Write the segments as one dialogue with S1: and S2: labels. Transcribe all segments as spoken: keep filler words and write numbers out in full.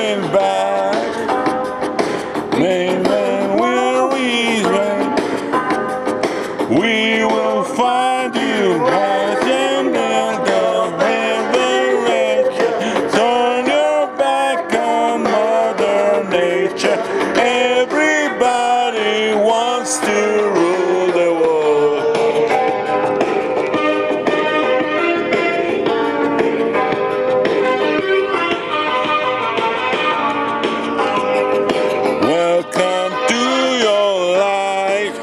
S1: coming back. Maybe we're reason we will find you rising down the resurrection. Turn your back on Mother Nature. Everybody wants to rule the world. Welcome to your life.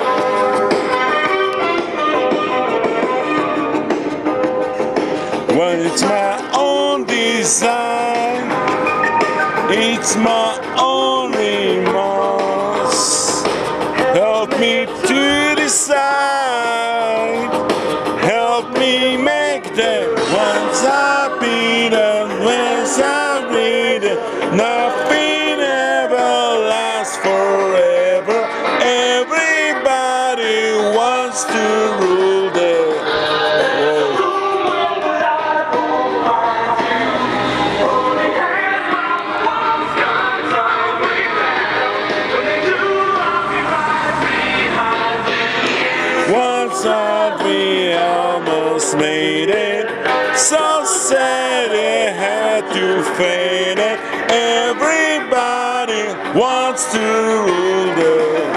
S1: When it's my own design, it's my own remorse. Help me to decide. Help me make them once I beat and once I read it. Nothing ever lasts forever. Everybody wants to rule the world. Once I we almost made it, so sad it had to fade it. Everybody wants to rule the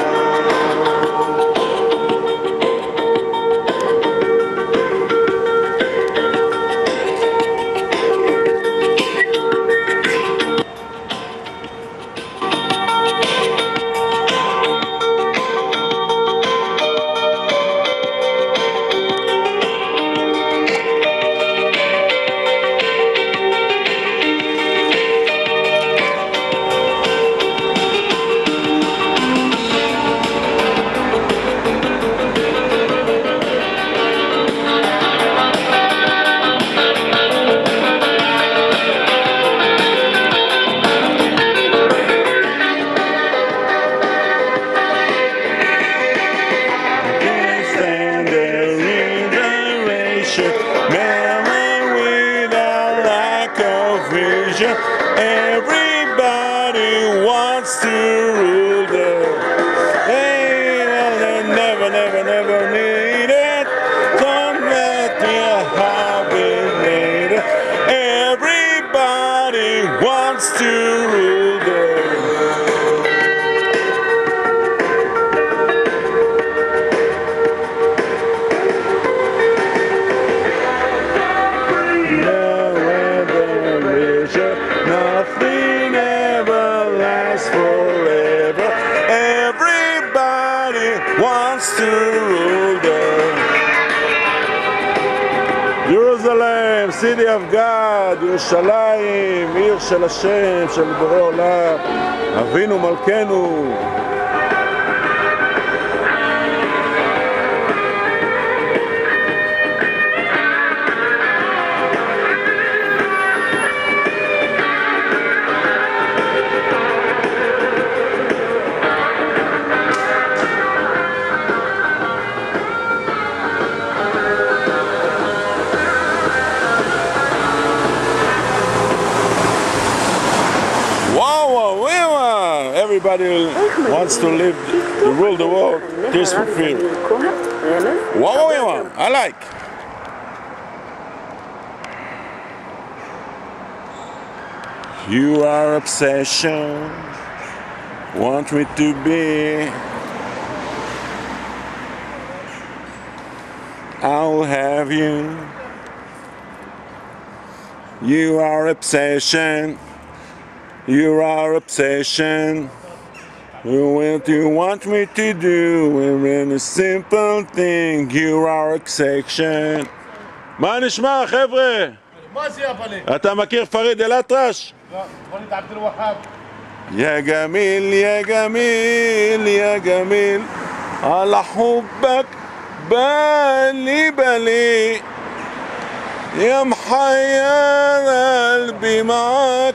S1: man without lack of vision. Everybody wants to rule the hey, well, they never, never, never need it. Don't let me have it later. Everybody wants to rule the nothing ever lasts forever. Everybody wants to rule the Jerusalem, city of God, ירושלים, עיר של השם, של בורא עולם, אבינו מלכנו. Everybody wants to live, to rule the world, tears for fear. Wow, wow, wow, I like. You are obsession, want me to be. I'll have you. You are obsession. You are obsession. What you want me to do? We're in a simple thing. You are obsession. מה נשמע חבר'ה?
S2: מה זה אבל?
S1: אתה מכיר פריד אל-אטרש?
S2: לא, פריד עבד אל-והאב.
S1: يا جميل يا جميل يا جميل على حبك بالي بالي يا محير قلبي معاك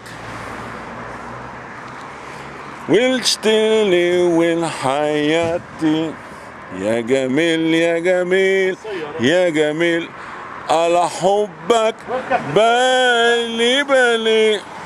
S1: والشتلي والحياتي يا جميل يا جميل يا جميل على حبك بالي بالي